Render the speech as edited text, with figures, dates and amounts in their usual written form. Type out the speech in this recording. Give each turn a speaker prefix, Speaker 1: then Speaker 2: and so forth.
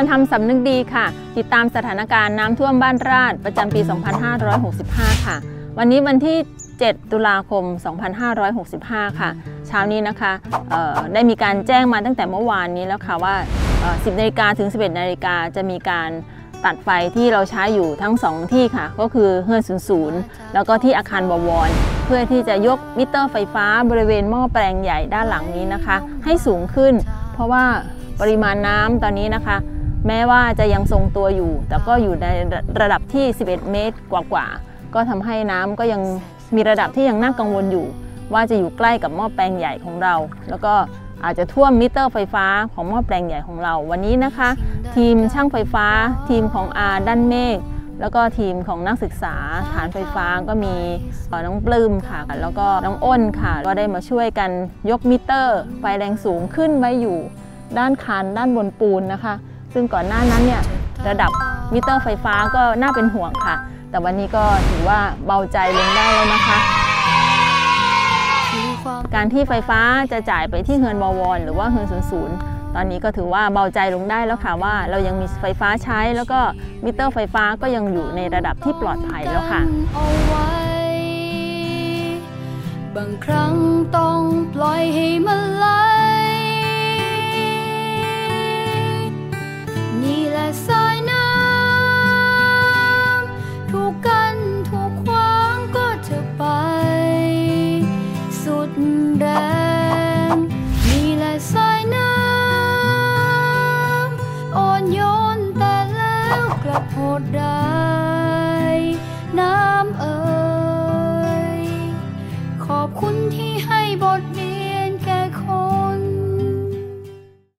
Speaker 1: ญทำสำนึกดีค่ะติดตามสถานการณ์น้ำท่วมบ้านราษฎร์ประจำปี 2565 ค่ะวันนี้วันที่ 7 ตุลาคม 2565 ค่ะเช้านี้นะคะได้มีการแจ้งมาตั้งแต่เมื่อวานนี้แล้วค่ะว่า 10 นาฬิกาถึง 11 นาฬิกาจะมีการตัดไฟที่เราใช้อยู่ทั้ง2ที่ค่ะก็คือเฮือน00แล้วก็ที่อาคารบวรเพื่อที่จะยกมิเตอร์ไฟฟ้าบริเวณหม้อแปลงใหญ่ด้านหลังนี้นะคะให้สูงขึ้นเพราะว่าปริมาณน้ำตอนนี้นะคะแม้ว่าจะยังทรงตัวอยู่แต่ก็อยู่ในระดับที่11 เมตรกว่าก็ทำให้น้ำก็ยังมีระดับที่ยังน่ากังวลอยู่ว่าจะอยู่ใกล้กับหม้อแปลงใหญ่ของเราแล้วก็อาจจะท่วมมิเตอร์ไฟฟ้าของหม้อแปลงใหญ่ของเราวันนี้นะคะทีมช่างไฟฟ้าทีมของด้านเมฆแล้วก็ทีมของนักศึกษาฐานไฟฟ้าก็มีน้องปลื้มค่ะแล้วก็น้องอ้นค่ะก็ได้มาช่วยกันยกมิเตอร์ไฟแรงสูงขึ้นไว้อยู่ด้านคานด้านบนปูนนะคะซึ่งก่อนหน้านั้นเนี่ยระดับมิเตอร์ไฟฟ้าก็น่าเป็นห่วงค่ะแต่วันนี้ก็ถือว่าเบาใจลงได้แล้วนะคะการที่ไฟฟ้าจะจ่ายไปที่เฮือนบวรหรือว่าเฮือน00ตอนนี้ก็ถือว่าเบาใจลงได้แล้วค่ะว่าเรายังมีไฟฟ้าใช้แล้วก็มิเตอร์ไฟฟ้าก็ยังอยู่ในระดับที่ปลอดภัยแล้วค่ะบางครั้งต้องปล่อยให้มันไหลนี่แหละสายน้ำถูกกันถูกขวางก็จะไปสุดแรงนี่แหละสายน้ำอ่อนโยนแต่แล้วกลับโหดร้ายน้ำเอ่ยขอบคุณที่